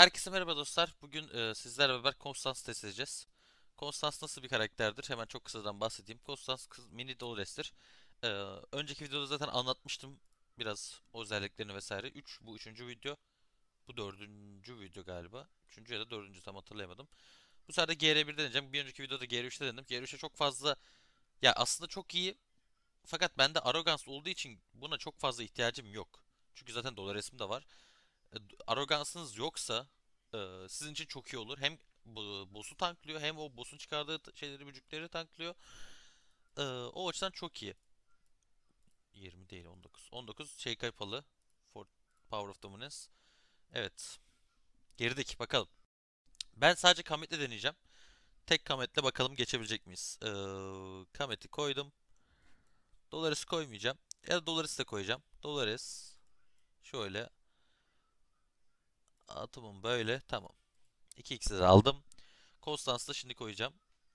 Herkese merhaba dostlar. Bugün sizlerle beraber Constance test edeceğiz. Constance nasıl bir karakterdir? Hemen çok kısadan bahsedeyim. Constance mini Dolores'tir. E, Önceki videoda zaten anlatmıştım biraz o özelliklerini vesaire. Bu üçüncü video. Bu dördüncü video galiba. Üçüncü ya da dördüncü tam hatırlayamadım. Bu sefer de GR1'de deneyeceğim. Bir önceki videoda GR3'te denedim. GR3'e çok fazla ya aslında çok iyi fakat bende Arrogance olduğu için buna çok fazla ihtiyacım yok. Çünkü zaten Dolores'im de var. Arrogansınız yoksa sizin için çok iyi olur. Hem boss'u tanklıyor hem o boss'un çıkardığı şeyleri, bücükleri tanklıyor. O açıdan çok iyi. 20 değil 19. 19 şey kapalı. For Power of Dominance. Evet. Gerideki bakalım. Ben sadece Kamet'le deneyeceğim. Tek Kamet'le bakalım geçebilecek miyiz? Kamet'i koydum. Dolares'i koymayacağım. Ya da Dolares'i de koyacağım. Dolares. Şöyle. Atımım böyle. Tamam. 2x'i de aldım. Constance'ı da şimdi koyacağım.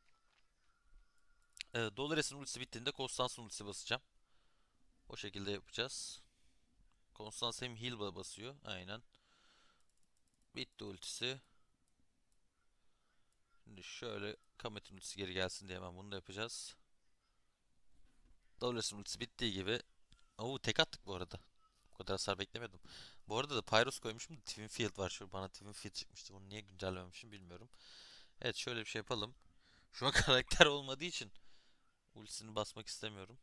Dolores'in ultisi bittiğinde Constance'ın ultisi basacağım. O şekilde yapacağız. Constance hem heal basıyor. Aynen. Bitti ultisi. Şimdi şöyle Kamet'in ultisi geri gelsin diye hemen bunu da yapacağız. Dolores'in ultisi bittiği gibi. Oo, tek attık bu arada. Bu kadar hasar beklemiyordum. Bu arada da Pyros koymuşum da Twin Field var. Şu bana Twin Field çıkmıştı. Bunu niye güncellememişim bilmiyorum. Evet, şöyle bir şey yapalım. Şu an karakter olmadığı için ultisini basmak istemiyorum.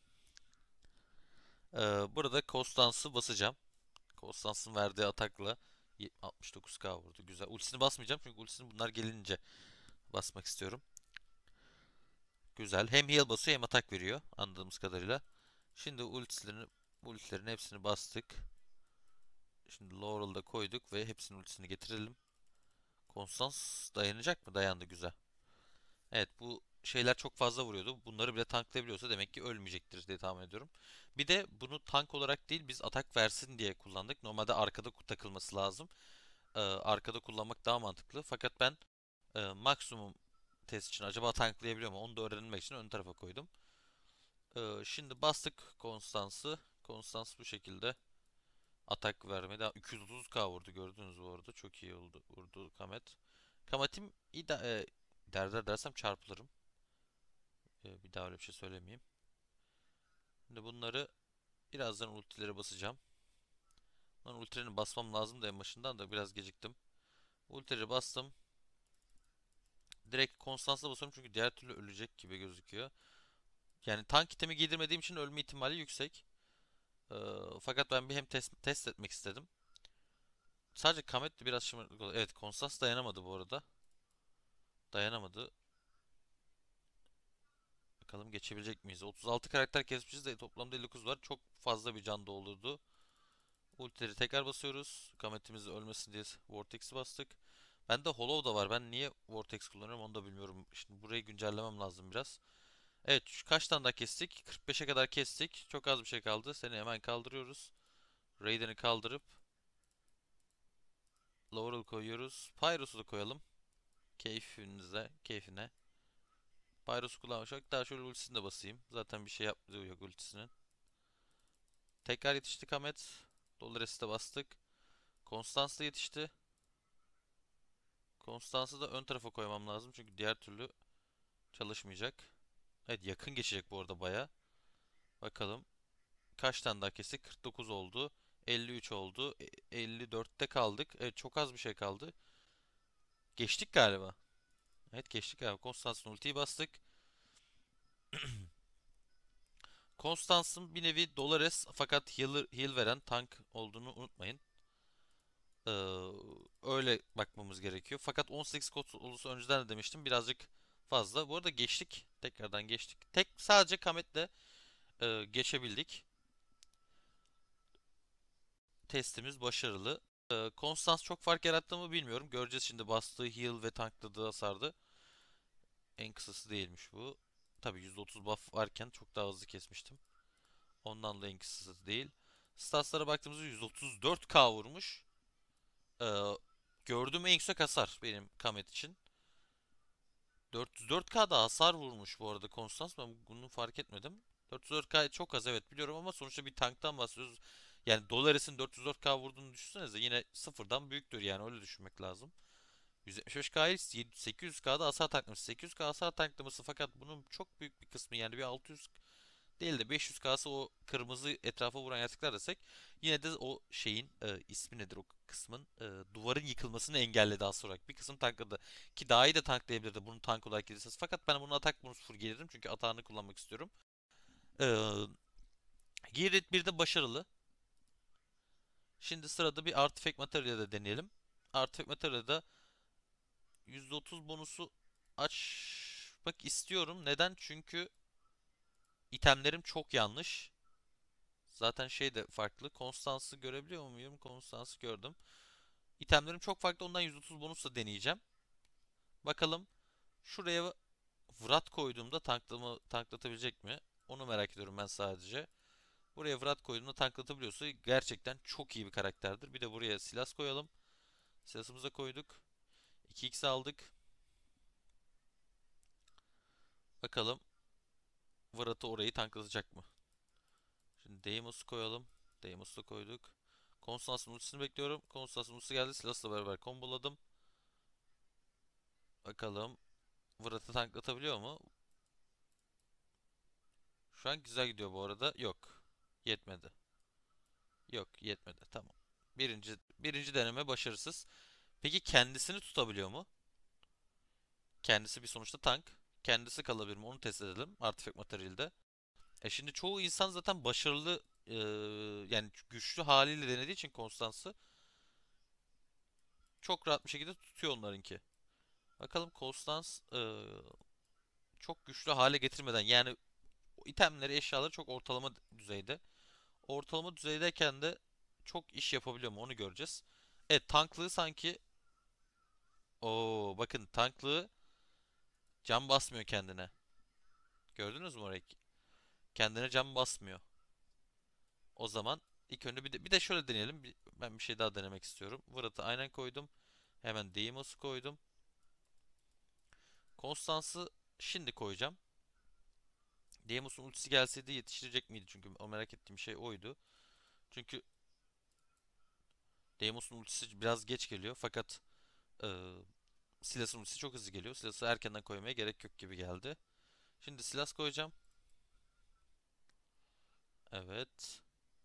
Burada Constance'ı basacağım. Constance'ın verdiği atakla 69k vurdu. Güzel. Ultisini basmayacağım çünkü ultisini bunlar gelince basmak istiyorum. Güzel. Hem heal basıyor hem atak veriyor anladığımız kadarıyla. Şimdi ultilerin hepsini bastık. Şimdi Laurel'da koyduk ve hepsinin ultisini getirelim. Constance dayanacak mı? Dayandı, güzel. Evet, bu şeyler çok fazla vuruyordu. Bunları bile tanklayabiliyorsa demek ki ölmeyecektir diye tahmin ediyorum. Bir de bunu tank olarak değil biz atak versin diye kullandık. Normalde arkada takılması lazım. Arkada kullanmak daha mantıklı. Fakat ben maksimum test için acaba tanklayabiliyor mu? Onu da öğrenmek için ön tarafa koydum. Şimdi bastık Konstans'ı. Konstans bu şekilde atak vermedi. 230k vurdu, gördünüz bu arada. Çok iyi oldu. Vurdu Kamet. Kamet'im dersem çarpılırım. Bir daha öyle bir şey söylemeyeyim. Şimdi bunları birazdan ultileri basacağım. Lan ultilerini basmam lazım da en başından da biraz geciktim. Ultileri bastım. Direkt Konstans'a basıyorum çünkü diğer türlü ölecek gibi gözüküyor. Yani tank itemi giydirmediğim için ölme ihtimali yüksek. Ee, Fakat ben bir hem test etmek istedim. Sadece Kamet de biraz şımarıklık oldu. Evet, Konstans dayanamadı bu arada. Dayanamadı. Bakalım geçebilecek miyiz? 36 karakter kesmişiz de toplamda 59 var. Çok fazla bir can doldurdu. Ultileri tekrar basıyoruz. Kamet'imiz ölmesin diye Vortex'i bastık. Bende Hollow da var. Ben niye Vortex kullanıyorum onu da bilmiyorum. Şimdi burayı güncellemem lazım biraz. Evet, kaç tane daha kestik? 45'e kadar kestik. Çok az bir şey kaldı. Seni hemen kaldırıyoruz. Raiden'i kaldırıp Laurel koyuyoruz. Pyros'u da koyalım. Keyfine. Pyros'u kullanmışak. Daha şöyle ultisini de basayım. Zaten bir şey yaptığı yok ultisinin. Tekrar yetiştik Ahmet. Dolores'i de bastık. Constance da yetişti. Constance'ı da ön tarafa koymam lazım. Çünkü diğer türlü çalışmayacak. Evet, yakın geçecek bu arada baya. Bakalım. Kaç tane daha kestik? 49 oldu. 53 oldu. 54'te kaldık. Evet, çok az bir şey kaldı. Geçtik galiba. Evet, geçtik galiba. Constance'ın ultiyi bastık. Constance'ın bir nevi Dolores fakat heal veren tank olduğunu unutmayın. Ee, Öyle bakmamız gerekiyor. Fakat 18 kod ulusu önceden de demiştim. Birazcık fazla. Bu arada geçtik. Tekrardan geçtik. Sadece Kamet'le geçebildik. Testimiz başarılı. Constance çok fark yarattı mı bilmiyorum. Göreceğiz şimdi, bastığı heal ve tankladığı hasardı. En kısası değilmiş bu. Tabi %30 buff varken çok daha hızlı kesmiştim. Ondan da en kısası değil. Statslara baktığımızda 134k vurmuş. Ee, Gördüğüm en yüksek hasar benim Kamet için. 404k da hasar vurmuş bu arada Constance. Ben bunu fark etmedim. 404k çok az, evet biliyorum, ama sonuçta bir tanktan bahsediyoruz. Yani Dolares'in 404k vurduğunu düşünsenize, yine sıfırdan büyüktür yani, öyle düşünmek lazım. 175K'yı 800K'da hasar tanklaması. 800K hasar tanklaması, fakat bunun çok büyük bir kısmı, yani bir 600 değil de 500K'sı o kırmızı etrafa vuran yaratıklar desek, yine de o şeyin ismi nedir o kısmın, duvarın yıkılmasını engelledi az olarak. Bir kısım tankladı. Ki daha iyi de tanklayabilirdi bunu tank olarak gelirseniz. Fakat ben bunu atak bonus full gelirim çünkü atağını kullanmak istiyorum. E, Geared 1'de başarılı. Şimdi sırada bir Artifact Material'de deneyelim. Artifact Material'da %30 bonusu açmak istiyorum. Neden? Çünkü itemlerim çok yanlış. Zaten şey de farklı. Konstans'ı görebiliyor muyum? Konstans'ı gördüm. İtemlerim çok farklı. Ondan %30 bonusla deneyeceğim. Bakalım şuraya Vrat koyduğumda tanklatabilecek mi? Onu merak ediyorum ben sadece. Buraya Vrat koyduğumda tanklatabiliyorsa gerçekten çok iyi bir karakterdir. Bir de buraya Silas koyalım. Silas'ımıza koyduk. 2x aldık. Bakalım Vrat'ı orayı tanklatacak mı? Şimdi Deimos'u koyalım. Deimos'u da koyduk. Constance'ın ultisini bekliyorum. Constance'ın ultisi geldi. Silas'la beraber komboladım. Bakalım Vrat'ı tanklatabiliyor mu? Şu an güzel gidiyor bu arada. Yok. Yetmedi. Yok, yetmedi. Tamam. Birinci deneme başarısız. Peki kendisini tutabiliyor mu? Kendisi bir sonuçta tank. Kendisi kalabilir mi? Onu test edelim. Artifact Material'de. Şimdi çoğu insan zaten başarılı, yani güçlü haliyle denediği için Constance'ı çok rahat bir şekilde tutuyor onlarınki. Bakalım Constance çok güçlü hale getirmeden, yani o itemleri, eşyaları çok ortalama düzeyde. Ortalama düzeydeyken de çok iş yapabiliyor mu, onu göreceğiz. Evet, tanklığı sanki, bakın tanklığı can basmıyor kendine. Gördünüz mü orayı? Kendine can basmıyor. O zaman ilk önce bir de şöyle deneyelim. Ben bir şey daha denemek istiyorum. Vırat'ı aynen koydum. Hemen Deimos'u koydum. Constance'ı şimdi koyacağım. Deimos'un ultisi gelseydi yetiştirecek miydi? Çünkü o merak ettiğim şey oydu. Çünkü Deimos'un ultisi biraz geç geliyor. Fakat e, Silas'ın ultisi çok hızlı geliyor. Silas'ı erkenden koymaya gerek yok gibi geldi. Şimdi Silas koyacağım. Evet.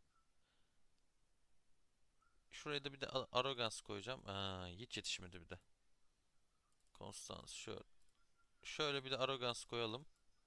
Şuraya da bir de Arrogance koyacağım. Hiç yetişmedi bir de. Constance şöyle bir de Arrogance koyalım.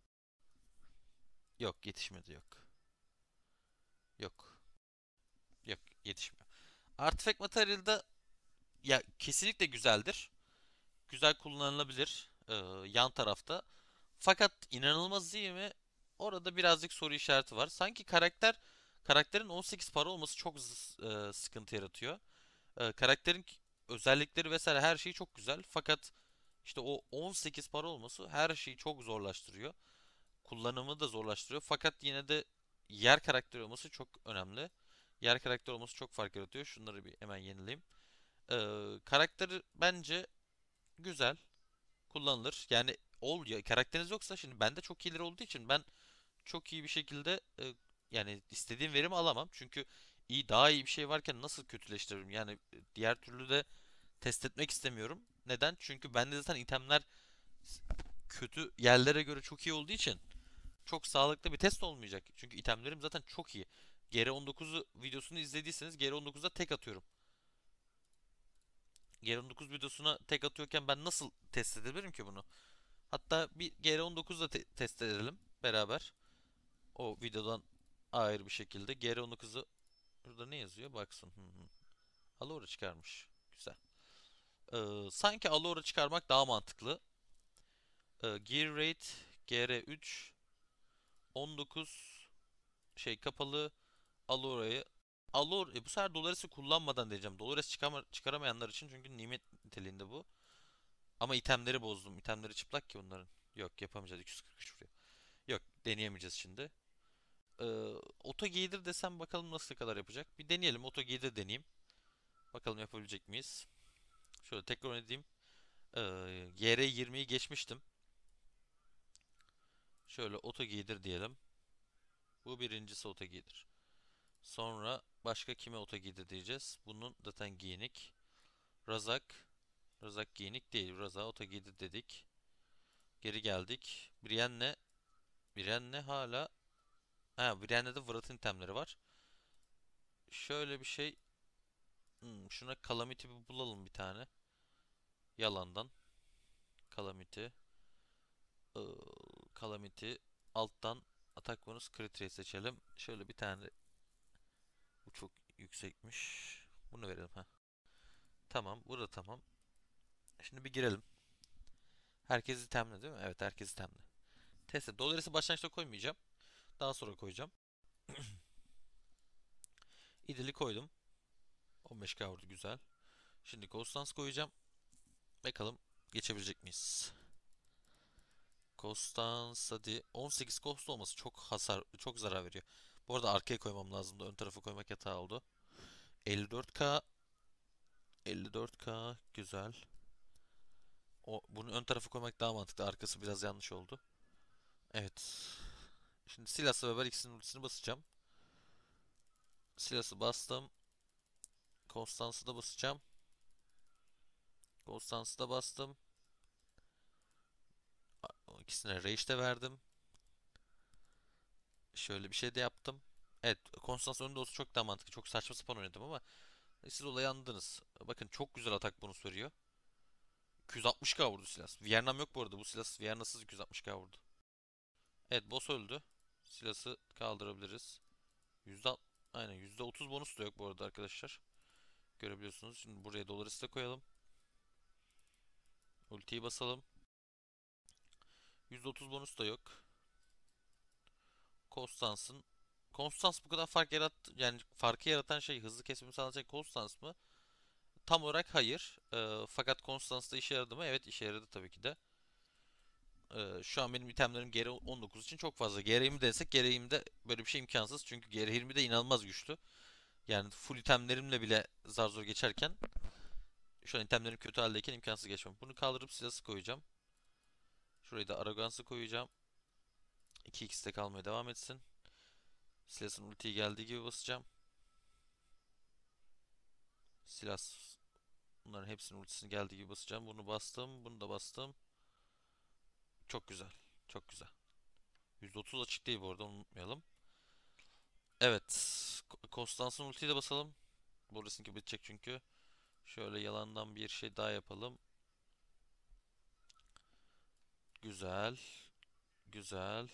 Yok, yetişmedi, yok. Yok. Yok, yetişmiyor. Artifact Material'da ya kesinlikle güzeldir. Güzel kullanılabilir yan tarafta. Fakat inanılmaz iyi mi? Orada birazcık soru işareti var. Sanki karakterin 18 para olması çok sıkıntı yaratıyor. Karakterin özellikleri vesaire her şeyi çok güzel. Fakat işte o 18 para olması her şeyi çok zorlaştırıyor. Kullanımı da zorlaştırıyor. Fakat yine de yer karakteri olması çok önemli. Yer karakteri olması çok fark yaratıyor. Şunları bir hemen yenileyim. Karakteri bence güzel, kullanılır. Yani ya karakteriniz yoksa, şimdi bende çok iyileri olduğu için ben çok iyi bir şekilde yani istediğim verimi alamam. Çünkü daha iyi bir şey varken nasıl kötüleştiririm? Yani diğer türlü de test etmek istemiyorum. Neden? Çünkü bende zaten itemler kötü yerlere göre çok iyi olduğu için çok sağlıklı bir test olmayacak. Çünkü itemlerim zaten çok iyi. GR19'u videosunu izlediyseniz GR19'da tek atıyorum. GR19 videosuna tek atıyorken ben nasıl test edebilirim ki bunu? Hatta bir GR19'da test edelim beraber. O videodan ayrı bir şekilde. GR19'u burada ne yazıyor? Baksın. Alora çıkarmış. Güzel. Sanki Alora çıkarmak daha mantıklı. Gear Rate GR3 19 şey kapalı Alora'yı bu sefer Dolores'i kullanmadan diyeceğim. Dolores çıkaramayanlar için, çünkü nimet niteliğinde bu. Ama itemleri bozdum. İtemleri çıplak ki onların. Yok, yapamayacağız. 243 vuruyor. Yok, deneyemeyeceğiz şimdi. Ee, Oto giydir desem bakalım nasıl kadar yapacak. Bir deneyelim. Oto giydir deneyeyim. Bakalım yapabilecek miyiz? Şöyle tekrar edeyim. GR20'yi geçmiştim. Şöyle oto giydir diyelim. Bu birincisi oto giydir. Sonra başka kime oto giydir diyeceğiz. Bunun zaten giyinik. Razak. Razak giyinik değil. Razak oto giydir dedik. Geri geldik. Brienne. Brienne hala. Ha, Brienne'de Vrat'ın itemleri var. Şöyle bir şey. Şuna Calamity bir bulalım bir tane. Yalandan. Calamity. Ee, Calamity. Alttan atak bonus crit rate seçelim. Şöyle bir tane. Bu çok yüksekmiş. Bunu verelim ha. Tamam. Burada tamam. Şimdi bir girelim. Herkes itemli değil mi? Evet, herkes itemli. Teste. Dolares'i başlangıçta koymayacağım. Daha sonra koyacağım. İdil'i koydum. 15k vurdu, güzel. Şimdi Constance koyacağım. Bakalım geçebilecek miyiz? Constance hadi. 18 cost olması çok hasar, çok zarar veriyor. Bu arada arkaya koymam lazımdı. Ön tarafa koymak hata oldu. 54k. 54k güzel. Bunu ön tarafa koymak daha mantıklı. Arkası biraz yanlış oldu. Evet. Şimdi Silas'la beraber ikisinin ultisini basacağım. Silas'ı bastım. Constance'ı da basacağım. Constance'ı da bastım. O İkisine Rage de verdim. Şöyle bir şey de yaptım. Evet, Constance önünde olsa çok daha mantıklı. Çok saçma sapan oynadım ama siz olaya anladınız. Bakın çok güzel atak bonus veriyor. 260k vurdu Silas. Vierna'm yok bu arada. Bu Silas Vierna'sız 260k vurdu. Evet, boss öldü. Silas'ı kaldırabiliriz. %, aynen %30 bonus da yok bu arada arkadaşlar. Görebiliyorsunuz. Şimdi buraya Dolores'i de koyalım. Ultiyi basalım. %30 bonus da yok. Constance'ın Constance bu kadar fark yani farkı yaratan şey hızlı kesimi sağlayacak Constance mı? Tam olarak hayır. Fakat Constance'da işe yaradı mı? Evet, işe yaradı tabii ki de. Şu an benim itemlerim geri 19 için çok fazla. Geri 20 desek geri 20'de böyle bir şey imkansız. Çünkü geri 20'de inanılmaz güçlü. Yani full itemlerimle bile zar zor geçerken şu an itemlerim kötü haldeyken imkansız geçmem. Bunu kaldırıp silahsı koyacağım. Şurayı da Arrogance'ı koyacağım. 2x'te kalmaya devam etsin. Silahsın ultiyi geldiği gibi basacağım. Silah bunların hepsinin ultisini geldiği gibi basacağım. Bunu bastım. Bunu da bastım. Çok güzel. Çok güzel. %30 açık değil bu arada, onu unutmayalım. Evet. Constance'ın ultiyi de basalım. Burasınki bitecek çünkü. Şöyle yalandan bir şey daha yapalım. Güzel. Güzel.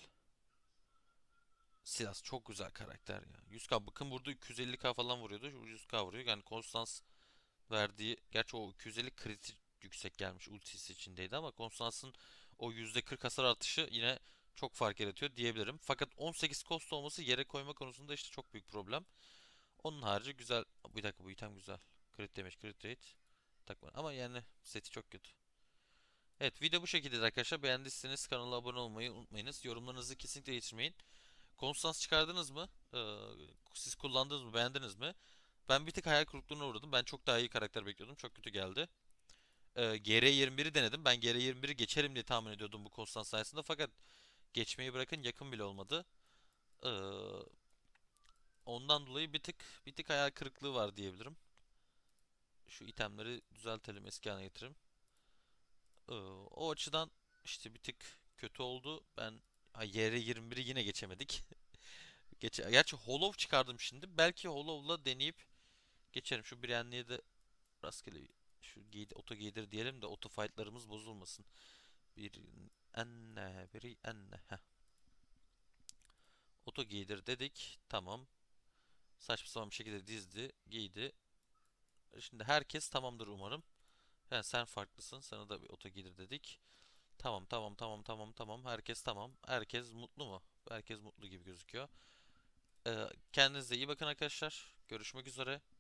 Silas çok güzel karakter ya. 100k bakın, burada 250k falan vuruyordu. 100k vuruyor. Yani Constance verdiği, gerçi o 250 kritik yüksek gelmiş ultisi içindeydi ama Constance'ın o %40 hasar artışı yine çok fark yaratıyor diyebilirim. Fakat 18 cost olması yere koyma konusunda işte çok büyük problem. Onun harici güzel. Bir dakika, bu item güzel. Crit damage, crit rate. Takma. Ama yani seti çok kötü. Evet, video bu şekilde arkadaşlar. Beğendiyseniz kanala abone olmayı unutmayınız. Yorumlarınızı kesinlikle geçirmeyin. Constance çıkardınız mı? Siz kullandınız mı? Beğendiniz mi? Ben bir tık hayal kırıklığına uğradım. Ben çok daha iyi karakter bekliyordum. Çok kötü geldi. GR21'i denedim. Ben GR21'i geçerim diye tahmin ediyordum bu Constance sayesinde. Fakat geçmeyi bırakın, yakın bile olmadı. Ee, Ondan dolayı bir tık hayal kırıklığı var diyebilirim. Şu itemleri düzeltelim, eski haline getirelim. O açıdan işte bir tık kötü oldu. Ben YR21'i yine geçemedik. Gerçi Hollow çıkardım şimdi. Belki Hollow'la deneyip geçerim. Şu Brienne'ye de rastgele şu oto giydir diyelim de oto fight'larımız bozulmasın. Bir biri enne. Heh. Oto giydir dedik. Tamam. Saçma sapan bir şekilde dizdi, giydi. Şimdi herkes tamamdır umarım. Yani sen farklısın. Sana da bir oto giydir dedik. Tamam, tamam, tamam, tamam, tamam. Herkes tamam. Herkes mutlu mu? Herkes mutlu gibi gözüküyor. Kendinize iyi bakın arkadaşlar. Görüşmek üzere.